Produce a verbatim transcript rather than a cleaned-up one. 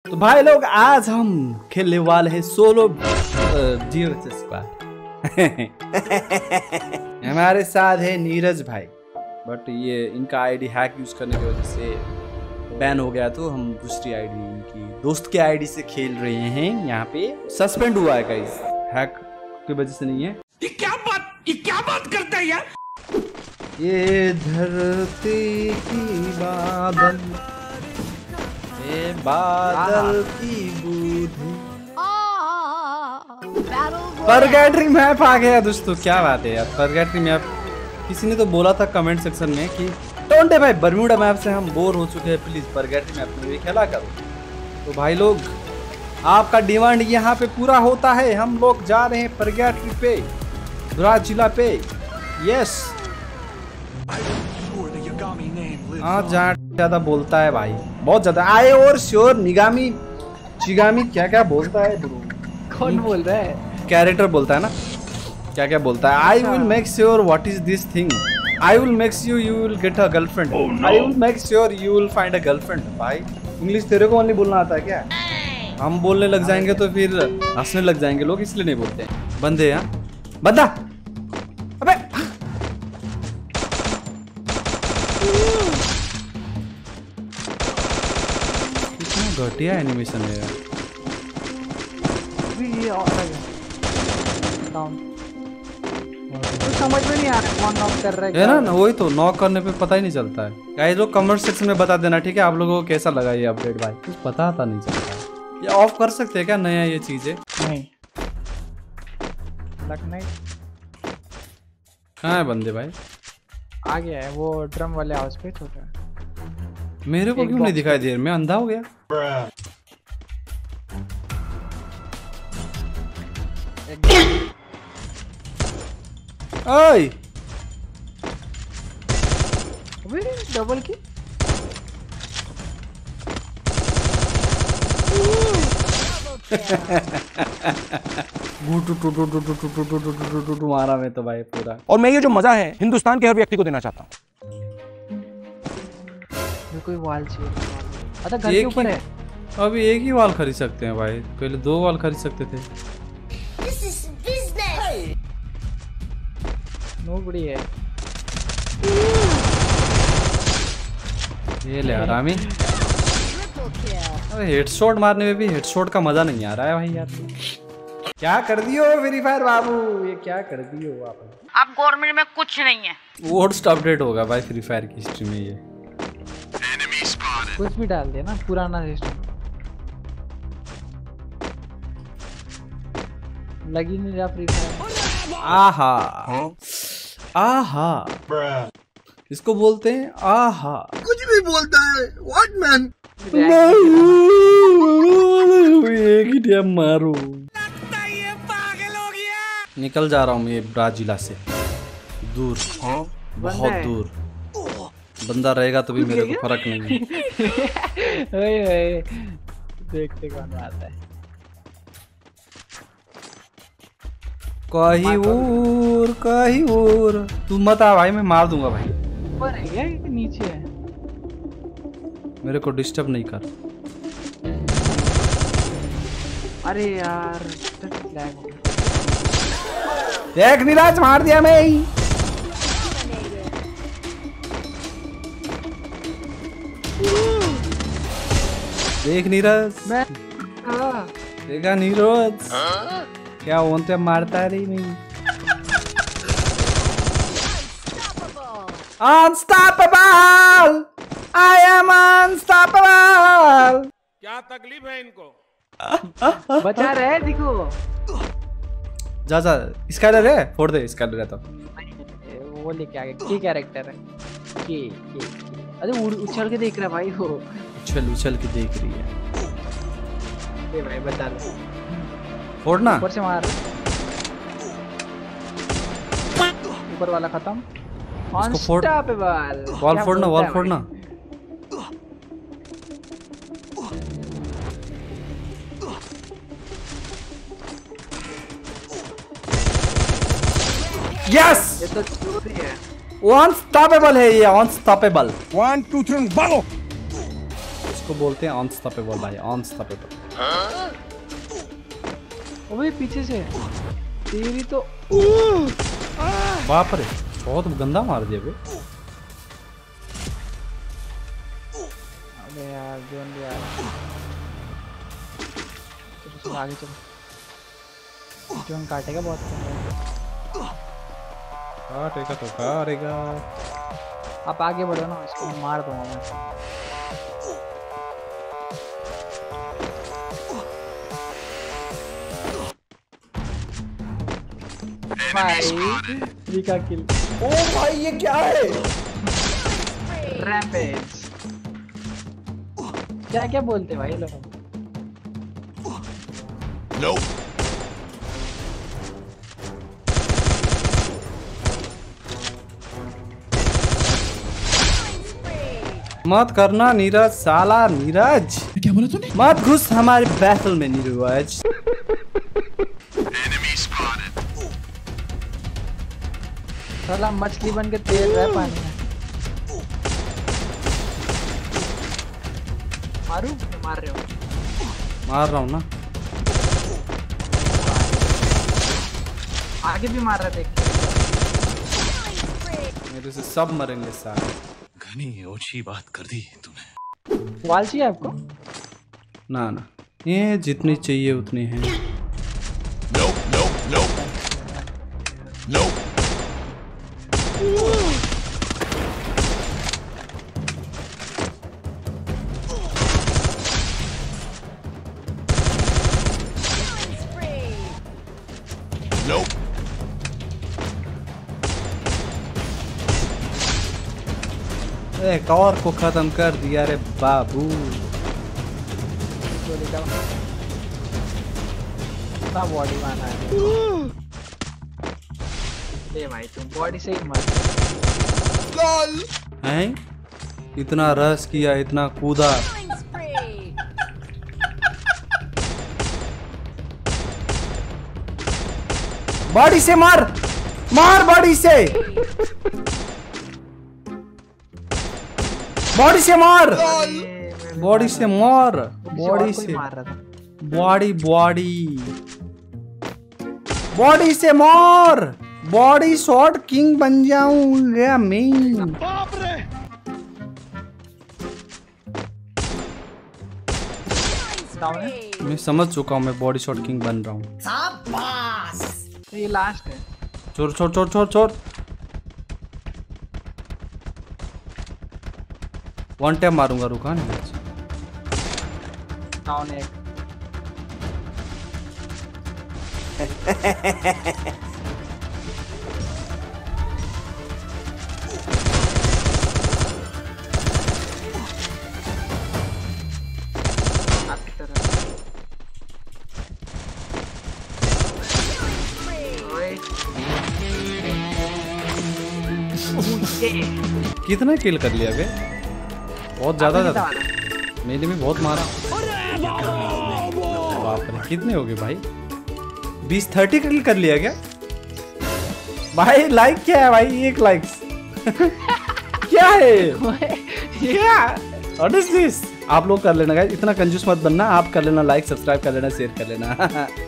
तो भाई लोग आज हम खेलने वाले हैं सोलो जियो स्क्वाड। हमारे साथ है नीरज भाई, बट ये इनका आईडी हैक यूज करने की वजह से बैन हो गया, तो हम दूसरी आईडी इनकी दोस्त के आईडी से खेल रहे हैं। यहाँ पे सस्पेंड हुआ है गाइस, हैक की वजह से नहीं है। ये क्या बात ये क्या बात करता है यार। ये धरती की बादल, ये बादल की बूंद, परगेटरी मैप आ गया दोस्तों। क्या बात है यार, परगेटरी मैप। किसी ने तो बोला था कमेंट सेक्शन में कि टोंटे भाई बर्म्यूडा मैप से हम बोर हो चुके हैं, प्लीज परगेटरी मैप में भी खेला करो। तो भाई लोग आपका डिमांड यहाँ पे पूरा होता है। हम लोग जा रहे हैं परगेटरी पे, ब्राजीला पे। यस, हाँ ज्यादा बोलता है भाई, बहुत ज्यादा। आए और श्योर निगामी चिगामी क्या क्या बोलता है ब्रो। कौन बोल रहा है? कैरेक्टर बोलता है ना, क्या क्या बोलता है। I will make sure what is this thing, I will make sure you will get a girlfriend, I will make sure you will find a girlfriend. भाई इंग्लिश तेरे को ओनली बोलना आता है क्या? हम बोलने लग जाएंगे तो फिर हंसने लग जाएंगे लोग, इसलिए नहीं बोलते। बंदे हैं बंदा, अबे कितना घटिया एनिमेशन है यार। ये और डाउन तो समझ में नहीं आ रहा कौन नॉक कर रहा है, है ना ना वही तो, नॉक करने पे पता ही नहीं चलता है। गाइस लोग कमेंट सेक्शन में बता देना, ठीक है, आप लोगों को कैसा लगा ये अपडेट। भाई कुछ पता था नहीं चलता। ये ऑफ कर सकते हैं क्या नया ये चीजें? नहीं लक नहीं। कहाँ है बंदे भाई? आ गया है वो ड्रम वाले हाउस पे छोटा। मेरे को क्यों नहीं दिखाई दे रहा? मैं अंधा हो गया। ओए अबे डबल की मारा मैं तो भाई पूरा। और मैं ये जो मजा है हिंदुस्तान के हर व्यक्ति को देना चाहता हूँ। कोई वाल चाहिए। अच्छा घर के ऊपर है। अभी एक ही वाल खरीद सकते हैं भाई, पहले दो वाल खरीद सकते थे। नोबडी है। ये ले आरामी। अरे हेडशॉट मारने में भी हेडशॉट का मजा नहीं आ रहा है भाई यार। क्या कर दियो फ्री फायर बाबू, ये क्या कर दियो आप? आप गवर्नमेंट में कुछ नहीं है। वर्स्ट अपडेट होगा भाई फ्री फायर की हिस्ट्री में ये। कुछ भी डाल दे ना, पुराना सिस्टम लगी नहीं रहा फ्री फायर। आहा आहा, इसको बोलते हैं आहा। कुछ भी बोलता है व्हाट मैन। एक ही टाइम मारो। निकल जा रहा हूँ मैं ब्राजीला से दूर, बहुत दूर। बंदा रहेगा तो भी मेरे को फर्क नहीं है। देखते कौन आता है। कहीं और कहीं और तू मत आ भाई, मैं मार दूंगा भाई। ऊपर है क्या कि नीचे है? मेरे को डिस्टर्ब नहीं कर। अरे यार लैग हो गया। देख नीरज, मार दिया मैं ही। देख नीरज, मैं देखा नीरज क्या ओनते मारता है नहीं। Unstoppable, I am unstoppable। क्या तकलीफ है इनको? बचा रहे देखो। जा जा, स्काइलर है, फोड़ दे स्काइलर है तो। वो लेके आ गया। की कैरेक्टर है के के। अरे उछल के देख रहा भाई वो। उछल उछल के देख रही है। ये भाई बता दो। फोड़ना, ऊपर से मार। ऊपर वाला खत्म। इसको फोड़। वॉल फोड़ना, वॉल फोड़ना। यस, ये तो चोरी है। अनस्टॉपेबल है ये, अनस्टॉपेबल। वन टू थ्री भागो। इसको बोलते हैं अनस्टॉपेबल भाई, अनस्टॉपेबल। ओए पीछे से तेरी तो बाप रे, बहुत गंदा मार दिया बे। अबे यार जोन भी आ रहा है। चलो चलो आगे चलो, जोन काटेगा बहुत। काटेगा तो काटेगा। आप आगे बढ़ो ना, इसको मार दूंगा मैं। भाई थ्री का किल। ओ भाई ये क्या है? रैम्पेज। क्या क्या बोलते भाई लोग? Nope. मत करना नीरज, साला नीरज। क्या बोला तूने? मत घुस हमारे बैटल में नीरज। साला मछली बन के तैर रहा है पानी में। मारू? मार रहे हो? मार रहा हूँ ना। आगे भी मार रहा देख। मेरे से सब मरेंगे साले। घनी ओछी बात कर दी तूने। वाल चाहिए आपको? ना ना, ये जितनी चाहिए उतनी है। Nope, nope, nope. Nope. Nope. एक और को खत्म कर दिया रे बाबू। बॉडी माना है। ले भाई तुम बॉडी से ही मर। हैं? इतना रस किया, इतना कूदा। बॉडी से मार, मार बॉडी से, बॉडी से मार, बॉडी से मार, बॉडी से मार रहा था। बॉडी बॉडी बॉडी से मार, बॉडी शॉट किंग बन जाऊंगा मैं। बाप रे। डाउन है? मैं समझ चुका हूँ, मैं बॉडी शॉट किंग बन रहा हूँ। तो ये लास्ट है। छोड़ छोड़ छोड़ छोड़ छोड़। वन टैप मारूंगा, रुका नहीं। डाउन है। आपकी तरह। ओए। कितना किल कर लिया बे? बहुत ज्यादा ज्यादा। मेले में बहुत मारा। बाप रे, कितने हो गए भाई? बीस तीस किल कर लिया क्या भाई? लाइक क्या है भाई? एक लाइक्स क्या है? क्या व्हाट इज दिस? आप लोग कर लेना गाइस, इतना कंजूस मत बनना। आप कर लेना लाइक, सब्सक्राइब कर लेना, शेयर कर लेना।